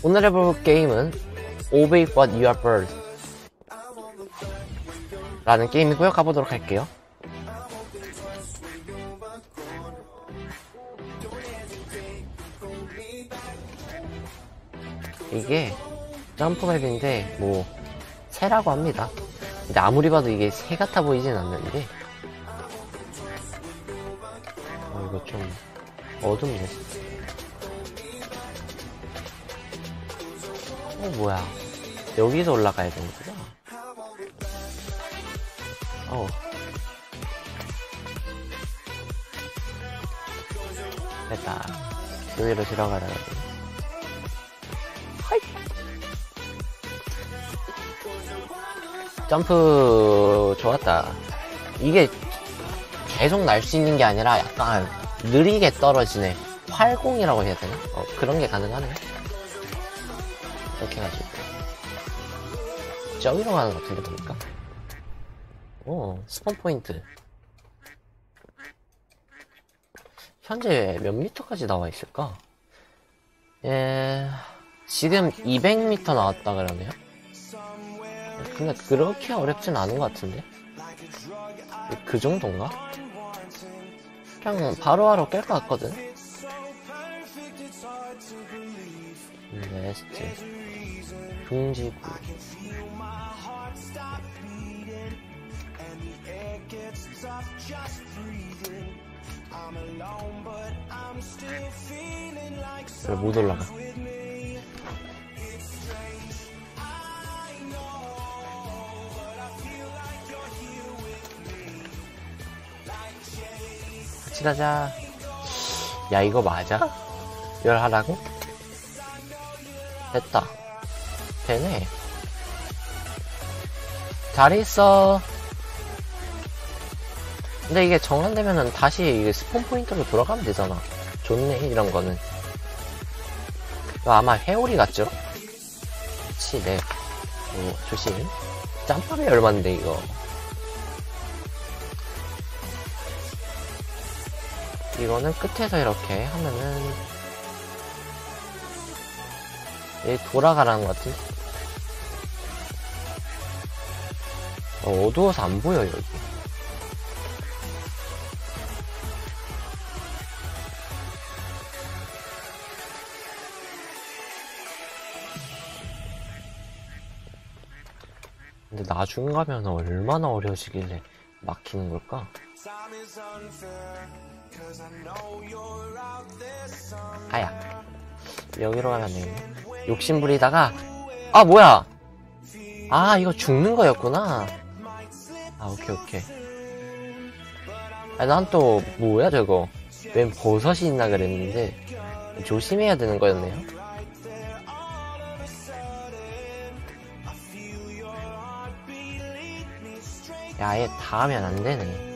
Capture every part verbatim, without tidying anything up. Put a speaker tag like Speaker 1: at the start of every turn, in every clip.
Speaker 1: 오늘 해볼 게임은 Obey But You Are Bird 라는 게임이고요. 가보도록 할게요. 이게 점프맵인데 뭐 새라고 합니다. 근데 아무리 봐도 이게 새 같아 보이진 않는데 어, 이거 좀 어둡네. 어 뭐야, 여기서 올라가야 되는구나. 어 됐다. 여기로 들어가야 돼. 하이. 점프 좋았다. 이게 계속 날 수 있는 게 아니라 약간 느리게 떨어지네. 활공이라고 해야 되나? 어, 그런 게 가능하네. 이렇게 해가지고 저기로 가는 것 같은데 보니까. 오, 스폰 포인트. 현재 몇 미터까지 나와 있을까? 예, 지금 이백 미터 나왔다 그러네요. 근데 그렇게 어렵진 않은 것 같은데? 그 정도인가? 그냥 바로바로 깰 것 같거든? 네스트 중지구. 왜 못 올라가? 같이 가자. 야, 이거 맞아? 열 하라고? 됐다. 되네. 잘 있어. 근데 이게 정한되면은 다시 이게 스폰 포인트로 돌아가면 되잖아. 좋네, 이런 거는. 이거 아마 회오리 같죠? 그치, 네. 오, 조심. 짬밥이 얼만데, 이거. 이거는 끝에서 이렇게 하면은 얘 돌아가라는 것 같은데? 어, 어두워서 안 보여, 여기. 근데 나중 가면 얼마나 어려워지길래 막히는 걸까? 아야, 여기로 가면 되겠네. 욕심 부리다가, 아 뭐야, 아 이거 죽는 거였구나. 아 오케이 오케이. 아 난 또 뭐야 저거, 웬 버섯이 있나 그랬는데 조심해야 되는 거였네요. 야, 아예 다 하면 안 되네.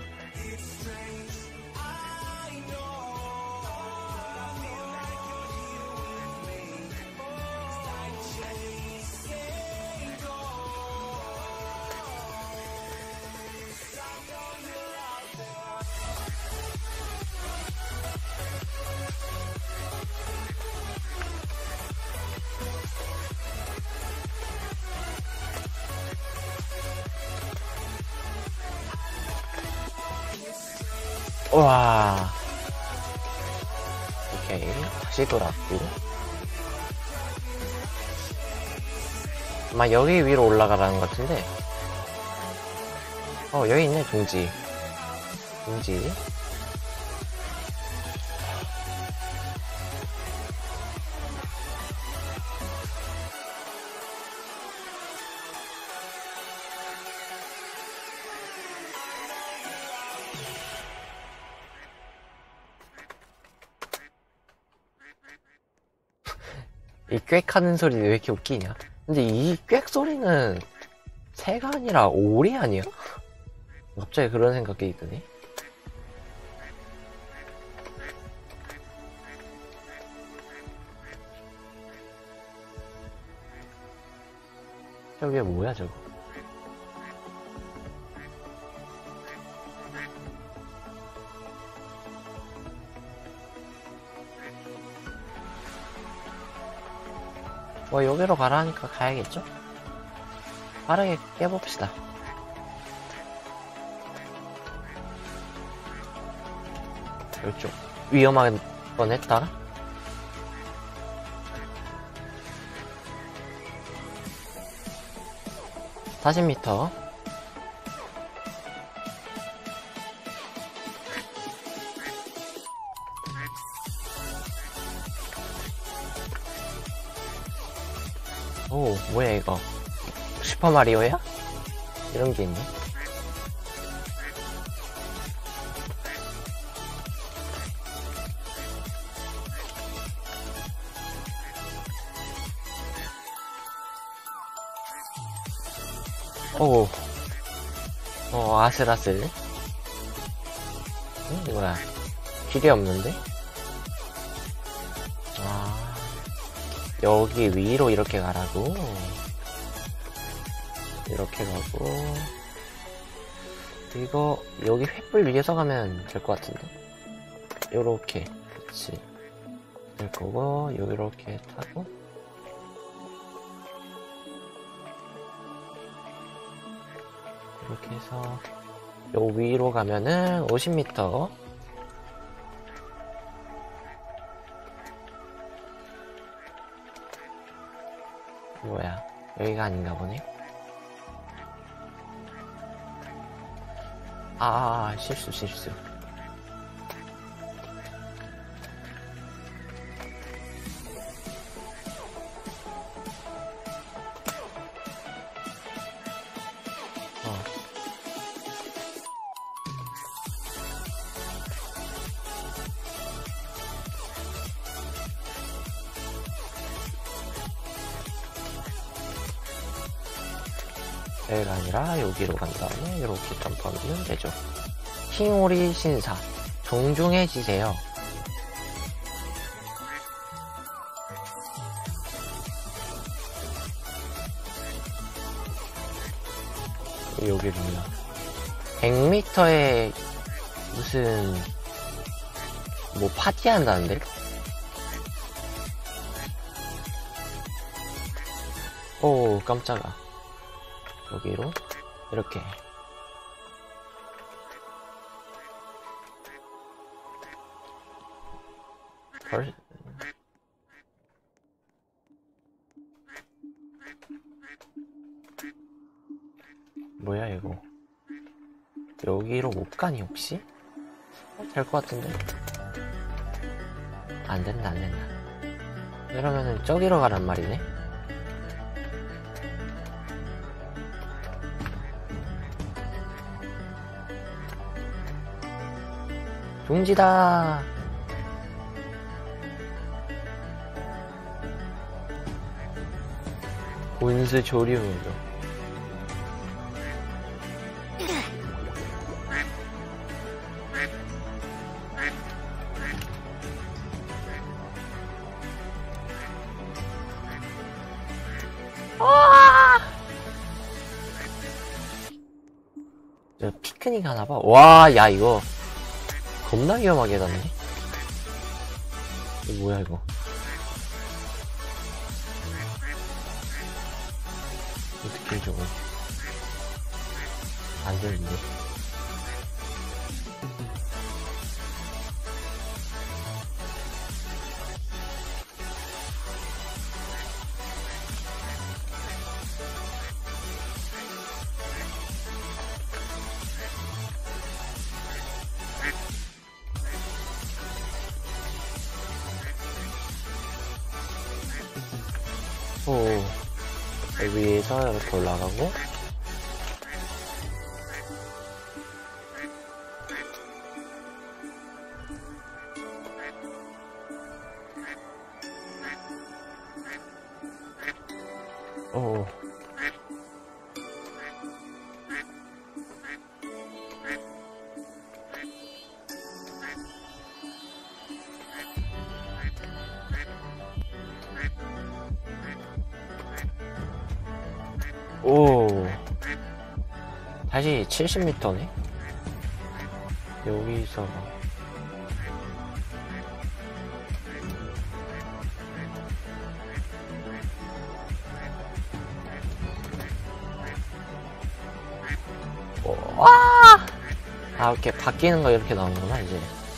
Speaker 1: 우와. 오케이, 다시 돌아왔고. 아마 여기 위로 올라가라는 것 같은데. 어, 여기 있네, 둥지. 둥지. 이 꽥 하는 소리 왜 이렇게 웃기냐? 근데 이 꽥 소리는 새가 아니라 오리 아니야? 갑자기 그런 생각이 드네. 저게 뭐야 저거? 뭐 여기로 가라 하니까 가야겠죠? 빠르게 깨봅시다. 이쪽 위험한 건 했다. 사십 미터. 오, 뭐야 이거. 슈퍼마리오야? 이런 게 있네. 오, 어, 아슬아슬. 응? 뭐야. 길이 없는데? 아, 여기 위로 이렇게 가라고? 이렇게 가고. 이거, 여기 횃불 위에서 가면 될 것 같은데? 요렇게. 그치. 될 거고, 요렇게 타고. 이렇게 해서 요 위로 가면은 오십 미터. 뭐야, 여기가 아닌가 보네. 아, 실수 실수. 여기가 아니라 여기로 간 다음에 이렇게 점프하면 되죠. 킹오리 신사 존중해지세요. 여기 뭐야, 백 미터에 무슨 뭐 파티한다는데? 오, 깜짝아. 여기로 이렇게. 벌... 뭐야 이거. 여기로 못 가니 혹시? 될 것 같은데. 안 된다 안 된다. 이러면은 저기로 가란 말이네. 둥지다. 온수 조류도. 저 피크닉 하나봐. 와, 야 이거 겁나 위험하게 닿네. 이거 뭐야 이거. 어떻게 저거. 안 되는데. 오, 위에서 이렇게 올라가고. 오. 오, 다시 칠십 미터네. 여기서 와! 아, 이렇게 바뀌는 거 이렇게 나오는구나, 이제.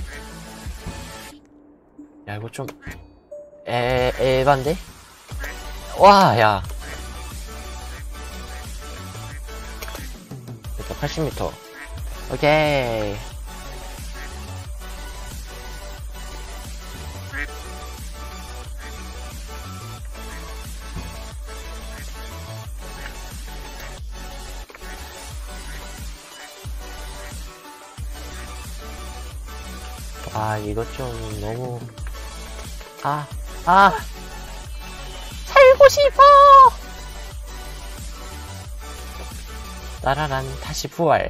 Speaker 1: 야, 이거 좀, 에, 에반데? 와, 야. 됐다, 팔십 미터. 오케이. 아, 이거 좀 너무, 아, 아, 살고 싶어! 따라란, 다시 부활.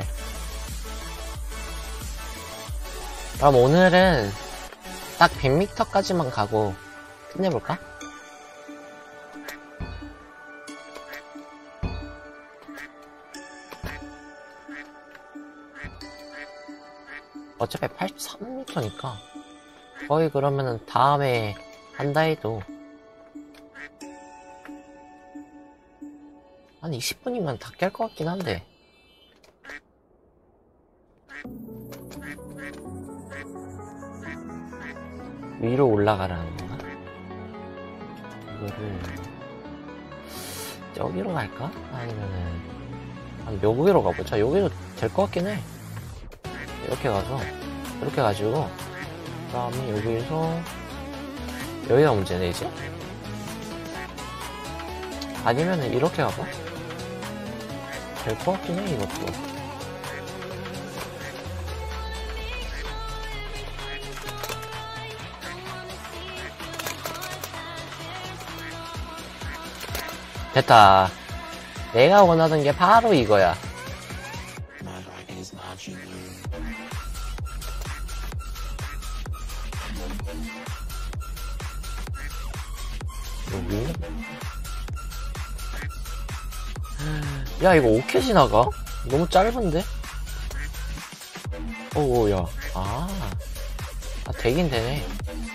Speaker 1: 그럼 오늘은 딱 백 미터까지만 가고 끝내볼까? 어차피 팔십삼 미터니까 거의 그러면은 다음에 한다 해도 한 이십 분이면 다 깰 것 같긴 한데. 위로 올라가라는 건가? 이거를 저기로 갈까? 아니면은 한 여기로 가보자. 여기도 될 것 같긴 해. 이렇게 가서 이렇게 가지고 그 다음에 여기서 여기가 문제네 이제. 아니면은 이렇게 가봐. 될 것 같긴 해 이것도. 됐다. 내가 원하던 게 바로 이거야. 여기? 야, 이거 어떻게 지나가? 너무 짧은데? 오, 야. 아. 아, 되긴 되네.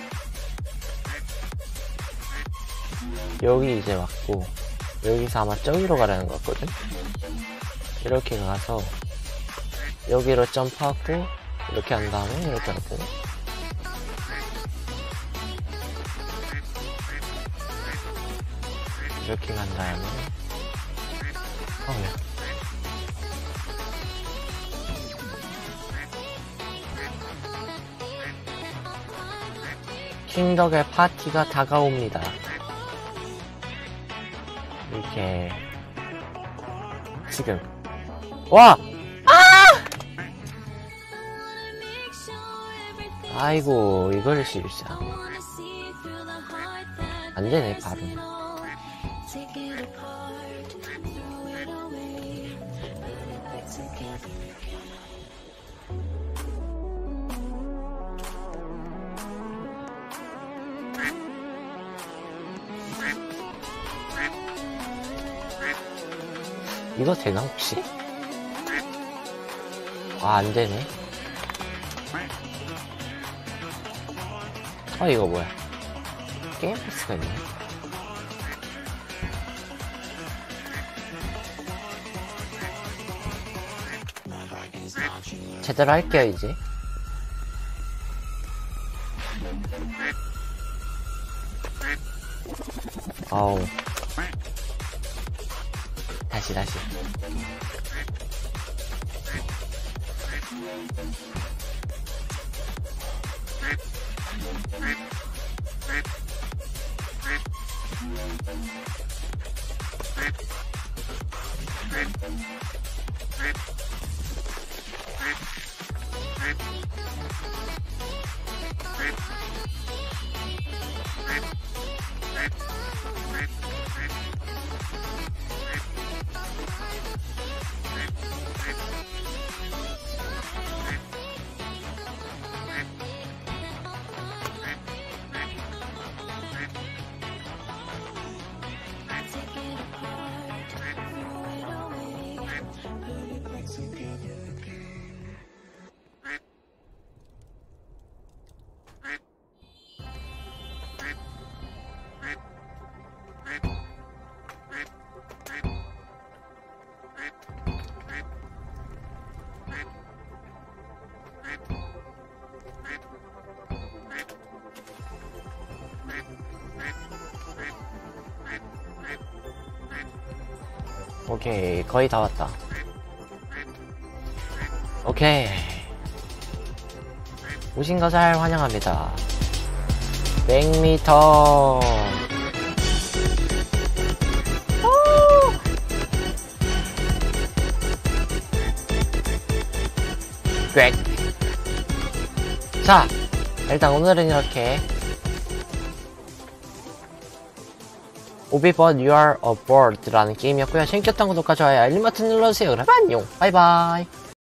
Speaker 1: 여기 이제 맞고, 여기서 아마 저기로 가라는 것 같거든? 이렇게 가서, 여기로 점프하고, 이렇게 한 다음에, 이렇게 할 거네. 이렇게 간 다음에, 어우야. 킹덕의 파티가 다가옵니다. 이렇게 지금 와! 아! 아이고 이걸 실수야. 안되네 바로. 이거 되나 혹시? 아 안되네. 아 이거 뭐야? 게임 패스가 있네. 제대로 할게요 이제. 아우. 다시 다시. 오케이, 거의 다 왔다. 오케이. 오신 것을 환영합니다. 백 미터. 꽥. 자, 일단 오늘은 이렇게 오비 but you are a bird 라는 게임이었고요. 재밌겠던 구독과 좋아요, 알림 버튼 눌러주세요. 그럼 안녕. 바이바이.